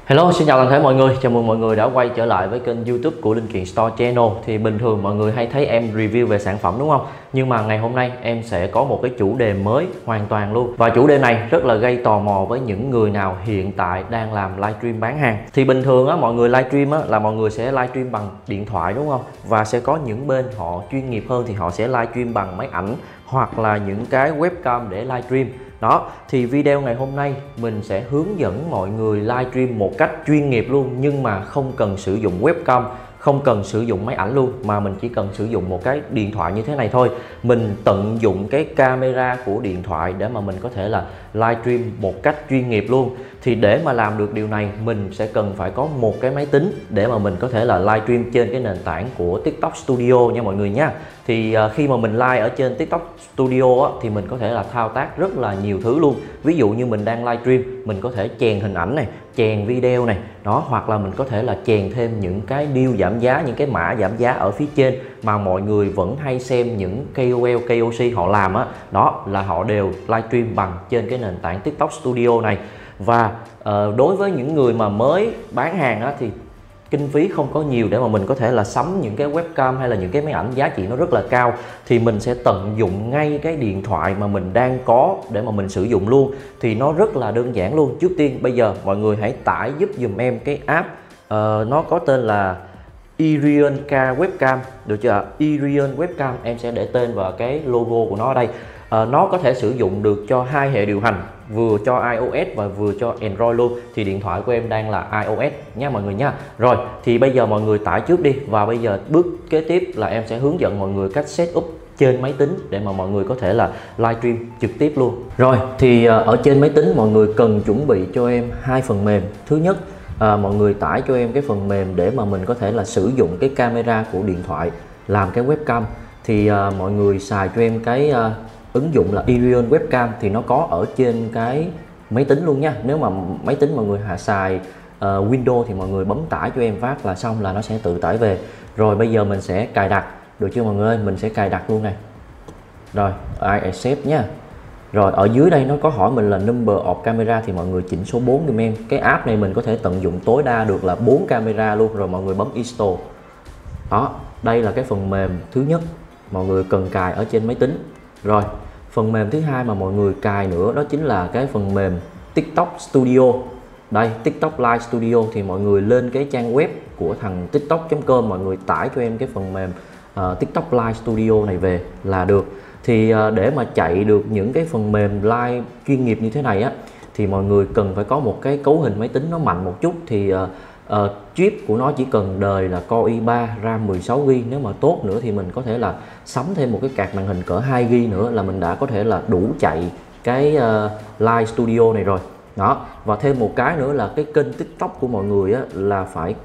Hello, xin chào toàn thể mọi người. Chào mừng mọi người đã quay trở lại với kênh YouTube của Linh Kiện Store Channel. Thì bình thường mọi người hay thấy em review về sản phẩm đúng không? Nhưng mà ngày hôm nay em sẽ có một cái chủ đề mới hoàn toàn luôn. Và chủ đề này rất là gây tò mò với những người nào hiện tại đang làm livestream bán hàng. Thì bình thường á, mọi người livestream á là mọi người sẽ livestream bằng điện thoại đúng không? Và sẽ có những bên họ chuyên nghiệp hơn thì họ sẽ livestream bằng máy ảnh hoặc là những cái webcam để livestream. Đó, thì video ngày hôm nay mình sẽ hướng dẫn mọi người livestream một cách chuyên nghiệp luôn, nhưng mà không cần sử dụng webcam, không cần sử dụng máy ảnh luôn, mà mình chỉ cần sử dụng một cái điện thoại như thế này thôi. Mình tận dụng cái camera của điện thoại để mà mình có thể là livestream một cách chuyên nghiệp luôn. Thì để mà làm được điều này mình sẽ cần phải có một cái máy tính để mà mình có thể là livestream trên cái nền tảng của TikTok Studio nha mọi người nha. Thì khi mà mình live ở trên TikTok Studio á, thì mình có thể là thao tác rất là nhiều thứ luôn. Ví dụ như mình đang livestream, mình có thể chèn hình ảnh này, chèn video này, đó, hoặc là mình có thể là chèn thêm những cái deal giảm giá, những cái mã giảm giá ở phía trên mà mọi người vẫn hay xem những KOL, KOC họ làm á, đó là họ đều livestream bằng trên cái nền tảng TikTok Studio này. Và đối với những người mà mới bán hàng á, thì kinh phí không có nhiều để mà mình có thể là sắm những cái webcam hay là những cái máy ảnh giá trị nó rất là cao, thì mình sẽ tận dụng ngay cái điện thoại mà mình đang có để mà mình sử dụng luôn. Thì nó rất là đơn giản luôn. Trước tiên bây giờ mọi người hãy tải giúp dùm em cái app, nó có tên là Irion K Webcam, được chưa? Irion Webcam, em sẽ để tên và cái logo của nó ở đây. Nó có thể sử dụng được cho hai hệ điều hành, vừa cho iOS và vừa cho Android luôn. Thì điện thoại của em đang là iOS nha mọi người nha. Rồi thì bây giờ mọi người tải trước đi, và bây giờ bước kế tiếp là em sẽ hướng dẫn mọi người cách setup trên máy tính để mà mọi người có thể là livestream trực tiếp luôn. Rồi thì ở trên máy tính mọi người cần chuẩn bị cho em hai phần mềm. Thứ nhất, mọi người tải cho em cái phần mềm để mà mình có thể là sử dụng cái camera của điện thoại làm cái webcam. Thì mọi người xài cho em cái ứng dụng là Irion Webcam, thì nó có ở trên cái máy tính luôn nha. Nếu mà máy tính mọi người xài Windows thì mọi người bấm tải cho em phát là xong, là nó sẽ tự tải về. Rồi bây giờ mình sẽ cài đặt, được chưa mọi người ơi? Mình sẽ cài đặt luôn này. Rồi I accept nha. Rồi ở dưới đây nó có hỏi mình là number of camera, thì mọi người chỉnh số 4 giùm em. Cái app này mình có thể tận dụng tối đa được là 4 camera luôn. Rồi mọi người bấm install. Đó, đây là cái phần mềm thứ nhất mọi người cần cài ở trên máy tính. Rồi phần mềm thứ hai mà mọi người cài nữa đó chính là cái phần mềm TikTok Studio. Đây, TikTok Live Studio. Thì mọi người lên cái trang web của thằng tiktok.com, mọi người tải cho em cái phần mềm TikTok Live Studio này về là được. Thì để mà chạy được những cái phần mềm live chuyên nghiệp như thế này á, thì mọi người cần phải có một cái cấu hình máy tính nó mạnh một chút. Thì chip của nó chỉ cần đời là Core i3, RAM 16GB. Nếu mà tốt nữa thì mình có thể là sắm thêm một cái card màn hình cỡ 2GB nữa là mình đã có thể là đủ chạy cái Live Studio này rồi. Đó, và thêm một cái nữa là cái kênh TikTok của mọi người á, là phải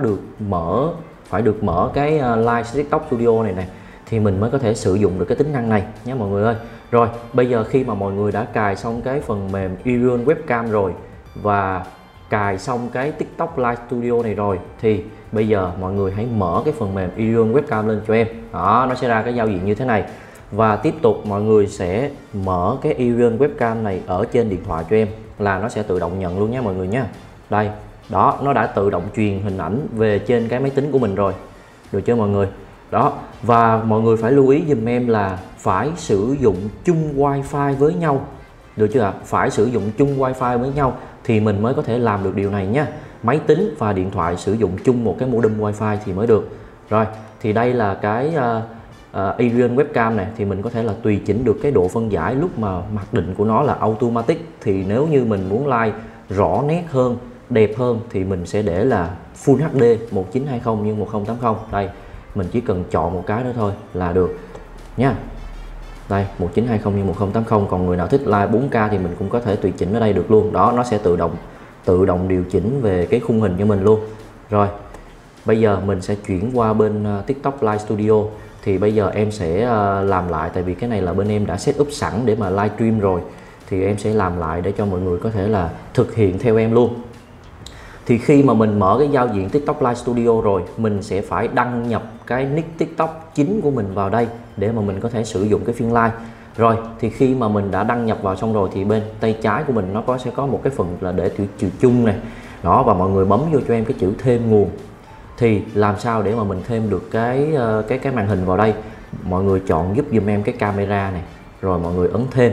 được mở cái Live TikTok Studio này này, thì mình mới có thể sử dụng được cái tính năng này nhé mọi người ơi. Rồi bây giờ khi mà mọi người đã cài xong cái phần mềm Irion Webcam rồi và cài xong cái TikTok Live Studio này rồi, thì bây giờ mọi người hãy mở cái phần mềm Irion Webcam lên cho em. Đó, nó sẽ ra cái giao diện như thế này. Và tiếp tục mọi người sẽ mở cái Irion Webcam này ở trên điện thoại cho em, là nó sẽ tự động nhận luôn nha mọi người nha. Đây, đó, nó đã tự động truyền hình ảnh về trên cái máy tính của mình rồi, được chưa mọi người? Đó, và mọi người phải lưu ý dùm em là phải sử dụng chung wifi với nhau, được chưa ạ? Phải sử dụng chung wifi với nhau thì mình mới có thể làm được điều này nha. Máy tính và điện thoại sử dụng chung một cái modem wifi thì mới được. Rồi thì đây là cái Irion Webcam này, thì mình có thể là tùy chỉnh được cái độ phân giải lúc mà mặc định của nó là automatic. Thì nếu như mình muốn live rõ nét hơn, đẹp hơn thì mình sẽ để là Full HD 1920 x 1080. Đây, mình chỉ cần chọn một cái nữa thôi là được nha. Đây, 1920 x 1080. Còn người nào thích live 4K thì mình cũng có thể tùy chỉnh ở đây được luôn. Đó, nó sẽ tự động điều chỉnh về cái khung hình cho mình luôn. Rồi bây giờ mình sẽ chuyển qua bên TikTok Live Studio. Thì bây giờ em sẽ làm lại, tại vì cái này là bên em đã set up sẵn để mà livestream rồi, thì em sẽ làm lại để cho mọi người có thể là thực hiện theo em luôn. Thì khi mà mình mở cái giao diện TikTok Live Studio rồi, mình sẽ phải đăng nhập cái nick TikTok chính của mình vào đây để mà mình có thể sử dụng cái phiên live. Rồi thì khi mà mình đã đăng nhập vào xong rồi thì bên tay trái của mình nó sẽ có một cái phần là để chữ chung này, Đó, và mọi người bấm vô cho em cái chữ thêm nguồn. Thì làm sao để mà mình thêm được cái màn hình vào đây? Mọi người chọn giúp giùm em cái camera này, rồi mọi người ấn thêm.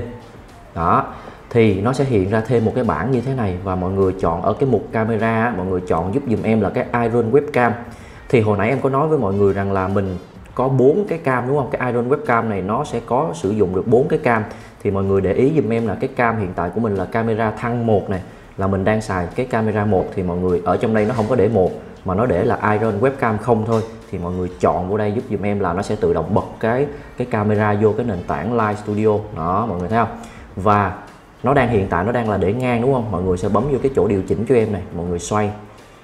Đó, thì nó sẽ hiện ra thêm một cái bảng như thế này, và mọi người chọn ở cái mục camera, mọi người chọn giúp giùm em là cái Iron Webcam. Thì hồi nãy em có nói với mọi người rằng là mình có 4 cái cam đúng không? Cái Iron Webcam này nó sẽ có sử dụng được 4 cái cam. Thì mọi người để ý giùm em là cái cam hiện tại của mình là camera thăng 1 này, là mình đang xài cái camera 1. Thì mọi người ở trong đây nó không có để 1 mà nó để là Iron Webcam không thôi. Thì mọi người chọn vô đây giúp giùm em là nó sẽ tự động bật cái camera vô cái nền tảng Live Studio. Đó, mọi người thấy không? Và nó đang hiện tại nó đang là để ngang đúng không? Mọi người sẽ bấm vô cái chỗ điều chỉnh cho em này, mọi người xoay.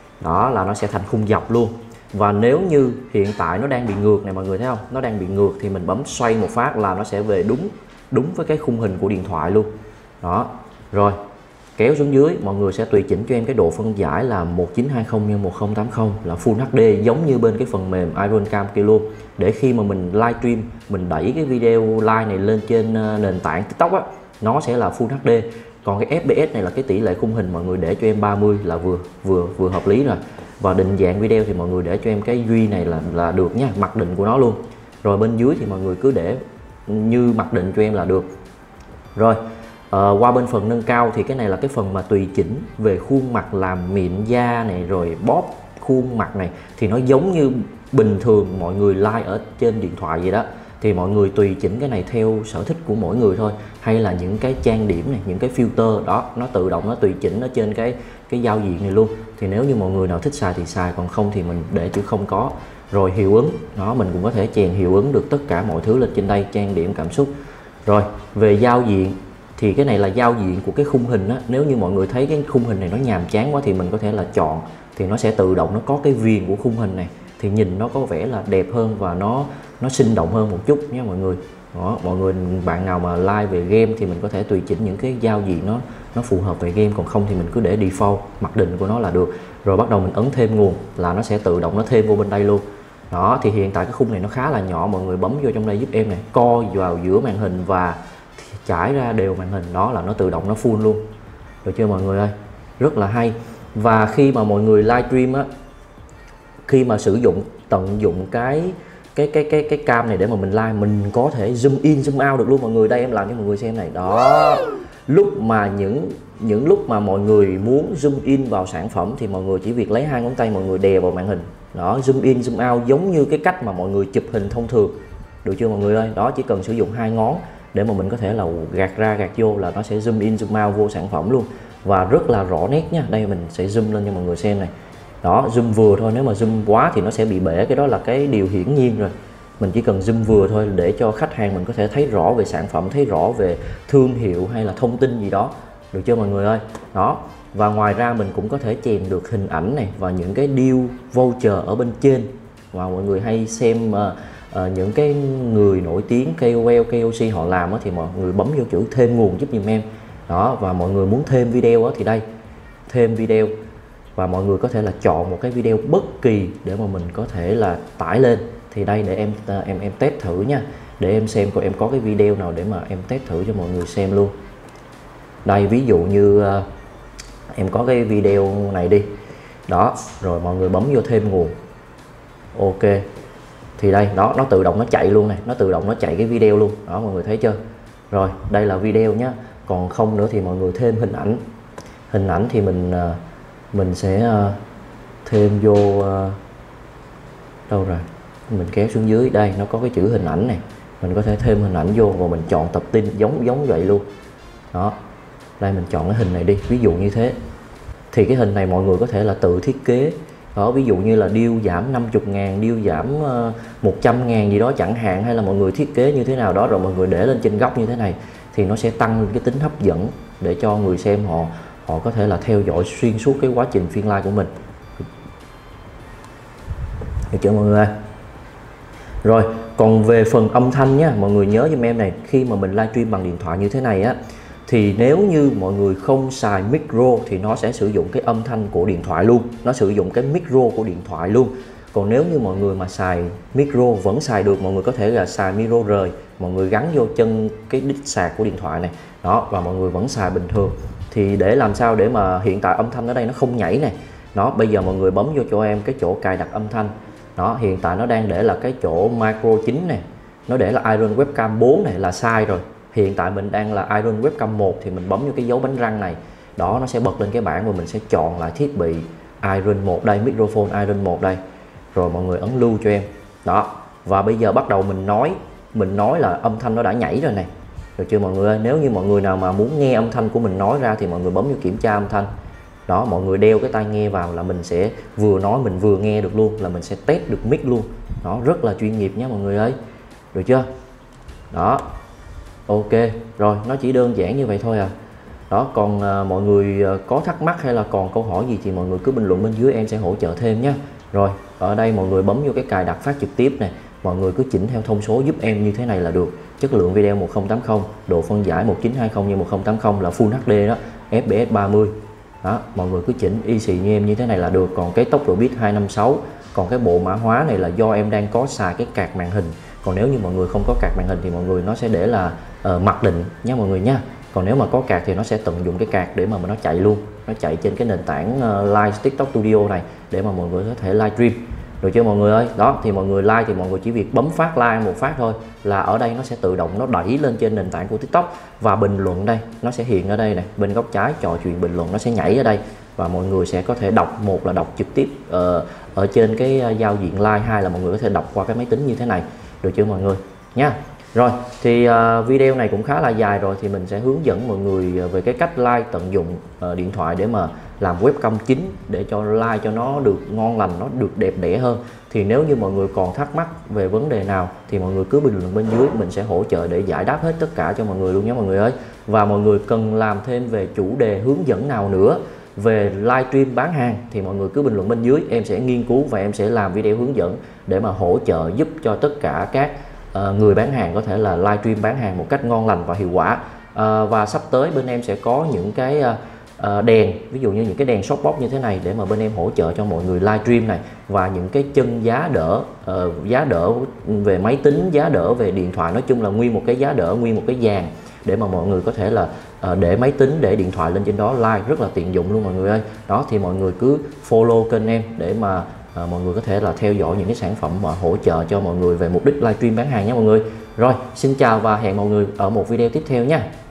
Đó là nó sẽ thành khung dọc luôn. Và nếu như hiện tại nó đang bị ngược này, mọi người thấy không? Nó đang bị ngược thì mình bấm xoay một phát là nó sẽ về đúng với cái khung hình của điện thoại luôn. Đó. Rồi, kéo xuống dưới mọi người sẽ tùy chỉnh cho em cái độ phân giải là 1920 x 1080 là Full HD, giống như bên cái phần mềm Iron Cam kia luôn. Để khi mà mình livestream, mình đẩy cái video live này lên trên nền tảng TikTok á, nó sẽ là Full HD. Còn cái FPS này là cái tỷ lệ khung hình, mọi người để cho em 30 là vừa hợp lý rồi. Và định dạng video thì mọi người để cho em cái duy này là được nha, mặc định của nó luôn. Rồi bên dưới thì mọi người cứ để như mặc định cho em là được. Rồi qua bên phần nâng cao thì cái này là cái phần mà tùy chỉnh về khuôn mặt, làm mịn da này, rồi bóp khuôn mặt này, thì nó giống như bình thường mọi người like ở trên điện thoại vậy đó. Thì mọi người tùy chỉnh cái này theo sở thích của mỗi người thôi, hay là những cái trang điểm này, những cái filter đó, nó tự động nó tùy chỉnh ở trên cái giao diện này luôn. Thì nếu như mọi người nào thích xài thì xài, còn không thì mình để chữ không có. Rồi hiệu ứng, nó mình cũng có thể chèn hiệu ứng được tất cả mọi thứ lên trên đây, trang điểm, cảm xúc. Rồi về giao diện thì cái này là giao diện của cái khung hình á. Nếu như mọi người thấy cái khung hình này nó nhàm chán quá thì mình có thể là chọn, thì nó sẽ tự động nó có cái viền của khung hình này, thì nhìn nó có vẻ là đẹp hơn và nó sinh động hơn một chút nha mọi người. Đó, mọi người bạn nào mà like về game thì mình có thể tùy chỉnh những cái giao diện nó phù hợp về game, còn không thì mình cứ để default mặc định của nó là được. Rồi bắt đầu mình ấn thêm nguồn là nó sẽ tự động nó thêm vô bên đây luôn. Đó, thì hiện tại cái khung này nó khá là nhỏ, mọi người bấm vô trong đây giúp em này, co vào giữa màn hình và trải ra đều màn hình, đó là nó tự động nó full luôn. Được chưa mọi người ơi? Rất là hay. Và khi mà mọi người livestream á, khi mà sử dụng tận dụng cái cam này để mà mình live, mình có thể zoom in zoom out được luôn mọi người. Đây em làm cho mọi người xem này. Đó, lúc mà những lúc mà mọi người muốn zoom in vào sản phẩm thì mọi người chỉ việc lấy hai ngón tay mọi người đè vào màn hình. Đó, zoom in zoom out giống như cái cách mà mọi người chụp hình thông thường. Được chưa mọi người ơi? Đó, chỉ cần sử dụng hai ngón để mà mình có thể là gạt ra gạt vô là nó sẽ zoom in zoom out vô sản phẩm luôn, và rất là rõ nét nha. Đây mình sẽ zoom lên cho mọi người xem này. Đó, zoom vừa thôi, nếu mà zoom quá thì nó sẽ bị bể, cái đó là cái điều hiển nhiên rồi. Mình chỉ cần zoom vừa thôi để cho khách hàng mình có thể thấy rõ về sản phẩm, thấy rõ về thương hiệu hay là thông tin gì đó. Được chưa mọi người ơi? Đó, và ngoài ra mình cũng có thể chèn được hình ảnh này và những cái deal voucher ở bên trên. Và mọi người hay xem những cái người nổi tiếng KOL, KOC họ làm thì mọi người bấm vô chữ thêm nguồn giúp giùm em. Đó, và mọi người muốn thêm video thì đây, thêm video, và mọi người có thể là chọn một cái video bất kỳ để mà mình có thể là tải lên. Thì đây để em test thử nha, để em xem coi em có cái video nào để mà em test thử cho mọi người xem luôn. Đây ví dụ như em có cái video này đi. Đó, rồi mọi người bấm vô thêm nguồn. Ok. Thì đây, đó, nó tự động nó chạy luôn này, nó tự động nó chạy cái video luôn. Đó, mọi người thấy chưa? Rồi, đây là video nhá. Còn không nữa thì mọi người thêm hình ảnh. Hình ảnh thì mình sẽ thêm vô đâu rồi? Mình kéo xuống dưới, đây nó có cái chữ hình ảnh này. Mình có thể thêm hình ảnh vô và mình chọn tập tin giống vậy luôn. Đó. Đây mình chọn cái hình này đi, ví dụ như thế. Thì cái hình này mọi người có thể là tự thiết kế. Đó, ví dụ như là deal giảm 50.000, deal giảm 100.000 gì đó chẳng hạn, hay là mọi người thiết kế như thế nào đó rồi mọi người để lên trên góc như thế này thì nó sẽ tăng lên cái tính hấp dẫn để cho người xem họ có thể là theo dõi xuyên suốt cái quá trình phiên live của mình. Được chưa mọi người? Rồi, còn về phần âm thanh nhá, mọi người nhớ giùm em này, khi mà mình livestream bằng điện thoại như thế này á, thì nếu như mọi người không xài micro thì nó sẽ sử dụng cái âm thanh của điện thoại luôn, nó sử dụng cái micro của điện thoại luôn. Còn nếu như mọi người mà xài micro vẫn xài được, mọi người có thể là xài micro rời, mọi người gắn vô chân cái đít sạc của điện thoại này, đó, và mọi người vẫn xài bình thường thì để làm sao để mà hiện tại âm thanh ở đây nó không nhảy nè. Đó, bây giờ mọi người bấm vô cho em cái chỗ cài đặt âm thanh. Đó, hiện tại nó đang để là cái chỗ micro 9 này, nó để là Iron Webcam 4 này là sai rồi. Hiện tại mình đang là Iron Webcam 1 thì mình bấm vô cái dấu bánh răng này. Đó, nó sẽ bật lên cái bảng và mình sẽ chọn lại thiết bị Iron 1 đây, microphone Iron 1 đây. Rồi mọi người ấn lưu cho em. Đó, và bây giờ bắt đầu mình nói là âm thanh nó đã nhảy rồi này. Được chưa mọi người ơi? Nếu như mọi người nào mà muốn nghe âm thanh của mình nói ra thì mọi người bấm vô kiểm tra âm thanh. Đó, mọi người đeo cái tai nghe vào là mình sẽ vừa nói mình vừa nghe được luôn, là mình sẽ test được mic luôn. Đó, rất là chuyên nghiệp nhé mọi người ơi. Được chưa? Đó. Ok, rồi nó chỉ đơn giản như vậy thôi à. Đó, còn mọi người có thắc mắc hay là còn câu hỏi gì thì mọi người cứ bình luận bên dưới, em sẽ hỗ trợ thêm nhé. Rồi, ở đây mọi người bấm vô cái cài đặt phát trực tiếp này, mọi người cứ chỉnh theo thông số giúp em như thế này là được. Chất lượng video 1080, độ phân giải 1920 x 1080 là Full HD đó, FPS 30. Đó, mọi người cứ chỉnh y xì như em như thế này là được. Còn cái tốc độ bit 256, còn cái bộ mã hóa này là do em đang có xài cái card màn hình. Còn nếu như mọi người không có card màn hình thì mọi người nó sẽ để là mặc định nha mọi người nha. Còn nếu mà có card thì nó sẽ tận dụng cái card để mà nó chạy luôn, nó chạy trên cái nền tảng Live TikTok Studio này để mà mọi người có thể livestream. Được chưa mọi người ơi? Đó, thì mọi người like thì mọi người chỉ việc bấm phát like một phát thôi là ở đây nó sẽ tự động nó đẩy lên trên nền tảng của TikTok, và bình luận đây nó sẽ hiện ở đây này, bên góc trái trò chuyện bình luận nó sẽ nhảy ở đây và mọi người sẽ có thể đọc, một là đọc trực tiếp ở trên cái giao diện like, hai là mọi người có thể đọc qua cái máy tính như thế này. Được chưa mọi người nha. Rồi thì video này cũng khá là dài rồi, thì mình sẽ hướng dẫn mọi người về cái cách like tận dụng điện thoại để mà làm webcam chính để cho like cho nó được ngon lành, nó được đẹp đẽ hơn. Thì nếu như mọi người còn thắc mắc về vấn đề nào thì mọi người cứ bình luận bên dưới, mình sẽ hỗ trợ để giải đáp hết tất cả cho mọi người luôn nhé mọi người ơi. Và mọi người cần làm thêm về chủ đề hướng dẫn nào nữa về livestream bán hàng thì mọi người cứ bình luận bên dưới, em sẽ nghiên cứu và em sẽ làm video hướng dẫn để mà hỗ trợ giúp cho tất cả các người bán hàng có thể là livestream bán hàng một cách ngon lành và hiệu quả. Và sắp tới bên em sẽ có những cái đèn, ví dụ như những cái đèn softbox như thế này để mà bên em hỗ trợ cho mọi người livestream này, và những cái chân giá đỡ về máy tính, giá đỡ về điện thoại, nói chung là nguyên một cái giá đỡ, nguyên một cái dàn để mà mọi người có thể là để máy tính, để điện thoại lên trên đó live rất là tiện dụng luôn mọi người ơi. Đó, thì mọi người cứ follow kênh em để mà mọi người có thể là theo dõi những cái sản phẩm mà hỗ trợ cho mọi người về mục đích livestream bán hàng nhé mọi người. Rồi, xin chào và hẹn mọi người ở một video tiếp theo nha.